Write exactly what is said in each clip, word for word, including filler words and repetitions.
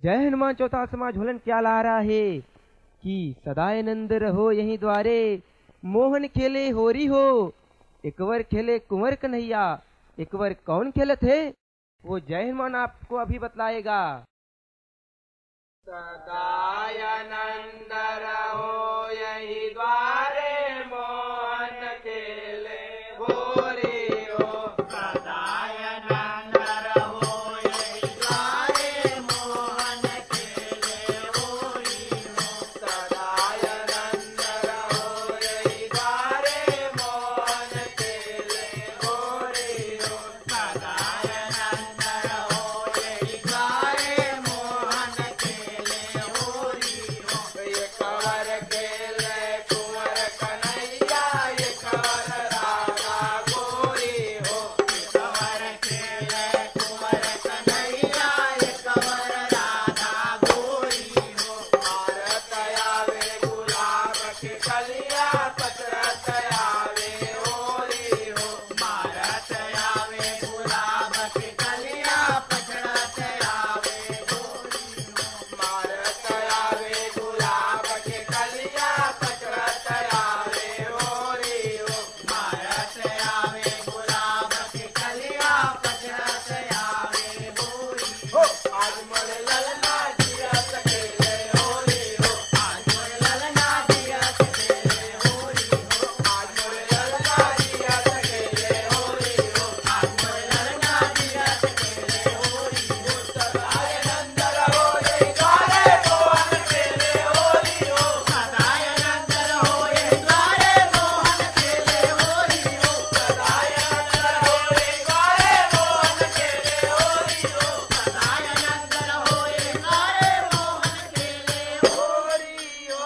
जय हनुमान चौथा समाज झोलन क्या ला रहा है कि सदानंद रहो यहीं द्वारे, मोहन खेले होरी हो, एक बार खेले कुंवर कन्हैया, एक बार कौन खेले थे वो जय हनुमान आपको अभी बतलाएगा। सदानंद रहो यहीं द्वारे, मोहन खेले होरी हो। सदानंद रहो यहीं द्वारे, मोहन खेले होरी हो। सदानंद रहो यहीं द्वारे, मोहन खेले होरी हो। सदानंद रहो यहीं द्वारे, मोहन खेले होरी हो। ये कंवर खेले कुंवर कन्हैया, ये कंवर राधा गोरी हो। ये कंवर खेले कुंवर कन्हैया, ये कंवर राधा गोरी हो। मारत आवे गुलाब के कलिया, पचरत आवे होरी हो। मारत आवे गुलाब के कलिया, पचरत आवे होरी हो। मारत आवे गुलाब के कलिया, पचरत आवे होरी हो। मारत आवे गुलाब के कलिया, पचरत आवे होरी हो। आज मोरे ललना जिया सकेले होरी हो। आज मोरे ललना जिया सकेले होरी हो। आज मोरे ललना जिया सकेले होरी हो। आज मोरे ललना जिया सकेले होरी हो। सदानंद रहो यहीं द्वारे, मोहन खेले होरी हो। सदानंद रहो यहीं द्वारे, मोहन खेले होरी हो। सदानंद रहो यहीं द्वारे, मोहन खेले होरी हो। सदानंद रहो यहीं द्वारे, मोहन खेले होरी हो।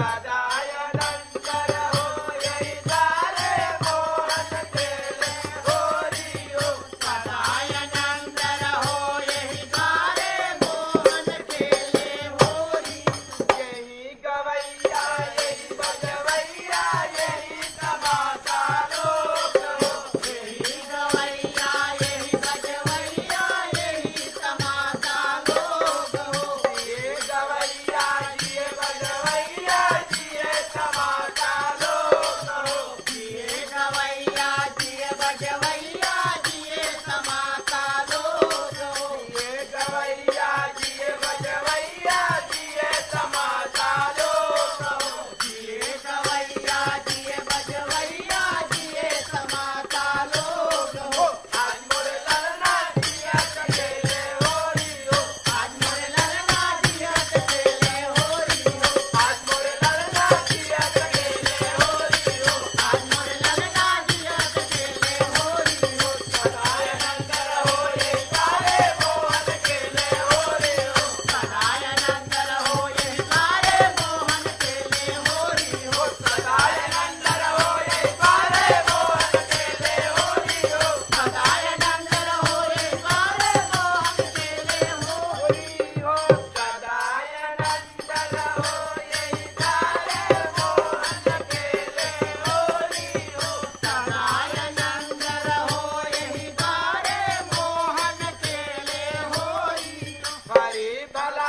सदानंद रहो यहीं द्वारे, मोहन खेले होरी हो। सदानंद रहो यहीं द्वारे, मोहन खेले होरी। यही गवैया यही बजवैया, यही तमाशा लोग हो। यही गवैया यही बजवैया, यही तमाशा लोग हो। ये गवैया जिए बजवैया, जिए तमाशा लोग हो। ये गवैया जिए बजवैया, जिए तमाशा लोग हो। ये गवैया जिए बजवैया, जिए तमाशा लोग हो। ये गवैया जिए बजवैया, जिए तमाशा लोग हो। आज मोरे ललना जिया सकेले होरी हो। आज मोरे ललना जिया सकेले होरी हो। आज मोरे ललना जिया सकेले होरी हो। आज मोरे ललना जिया सकेले होरी हो। सदानंद रहो यहीं द्वारे, मोहन खेले होरी हो। सदानंद रहो यहीं द्वारे, मोहन खेले होरी हो। सदानंद रहो यहीं द्वारे, मोहन खेले होरी हो। सदानंद रहो यहीं द्वारे, मोहन खेले होरी हो। सदानंद रहो यहीं द्वारे, मोहन खेले होरी हो। सदानंद रहो यहीं द्वारे, मोहन खेले होरी हो। हरि भला